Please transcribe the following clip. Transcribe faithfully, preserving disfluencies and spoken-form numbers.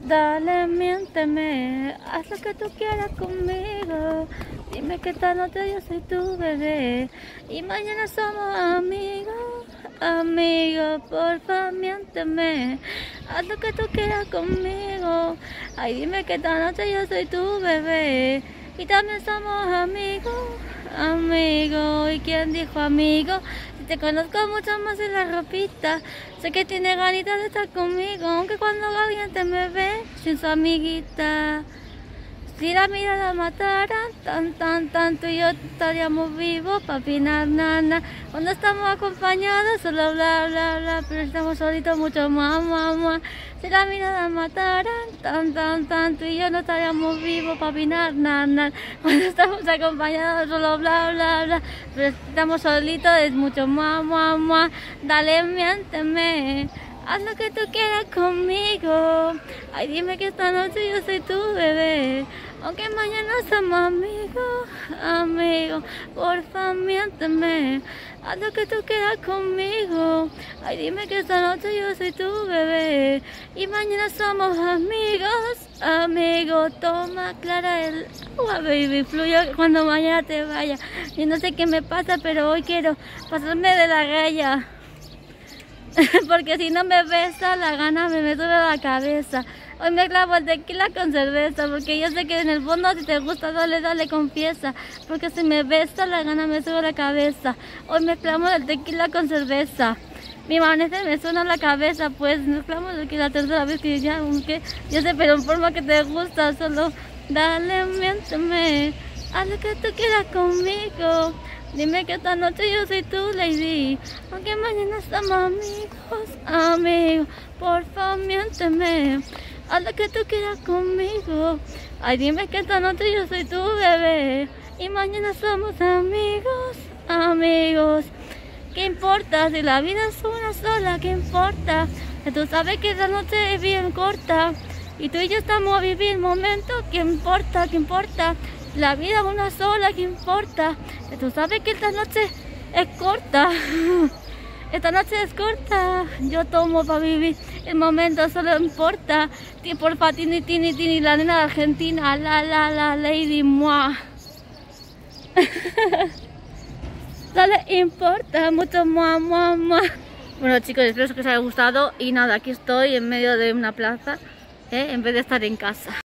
Dale, miénteme, haz lo que tú quieras conmigo. Dime que esta noche yo soy tu bebé y mañana somos amigos, amigos. Porfa, miénteme, haz lo que tú quieras conmigo. Ay, dime que esta noche yo soy tu bebé y también somos amigos, amigos. ¿Y quién dijo amigo? Si te conozco mucho más en la ropita, sé que tiene ganitas de estar conmigo, aunque cuando alguien te me ve sin su amiguita. Si la mirada matara, tan, tan, tan, tú y yo estaríamos vivos, papi, na, na, na. Cuando estamos acompañados, solo bla, bla, bla, pero si estamos solitos, mucho más, más, más. Si la mirada matara, tan, tan, tan, tú y yo no estaríamos vivos, papi, na, na, na. Cuando estamos acompañados, solo bla, bla, bla, pero si estamos solitos, es mucho más, más, más. Dale, miénteme, haz lo que tú quieras conmigo. Ay, dime que esta noche yo soy tu bebé, aunque mañana somos amigos, amigos. Porfa, miénteme, haz lo que tú quieras conmigo. Ay, dime que esta noche yo soy tu bebé y mañana somos amigos, amigos. Toma clara el agua, baby, fluye cuando mañana te vaya. Yo no sé qué me pasa, pero hoy quiero pasarme de la raya. Porque si no me besa, la gana me, me sube a la cabeza. Hoy me clavo el tequila con cerveza, porque yo sé que en el fondo si te gusta, dale, dale, confiesa. Porque si me besa, la gana me sube a la cabeza. Hoy me clavo el tequila con cerveza. Mi amanece me suena la cabeza, pues mezclamos aquí la tercera vez que ya, aunque yo sé, pero en forma que te gusta, solo dale, miénteme, haz lo que tú quieras conmigo. Dime que esta noche yo soy tu lady, aunque mañana estamos amigos, amigos. Porfa, miénteme, haz lo que tú quieras conmigo. Ay, dime que esta noche yo soy tu bebé y mañana somos amigos, amigos. ¿Qué importa si la vida es una sola? ¿Qué importa? Que tú sabes que esta noche es bien corta y tú y yo estamos a vivir momentos. ¿Qué importa? ¿Qué importa? La vida es una sola, ¿qué importa? Que tú sabes que esta noche es corta. Esta noche es corta. Yo tomo para vivir el momento, solo importa. Porfa, tini, tini, tini, la nena de Argentina, la, la, la, lady, moi. No le importa mucho, mua, mua, mua. Bueno, chicos, espero que os haya gustado. Y nada, aquí estoy en medio de una plaza, ¿eh? En vez de estar en casa.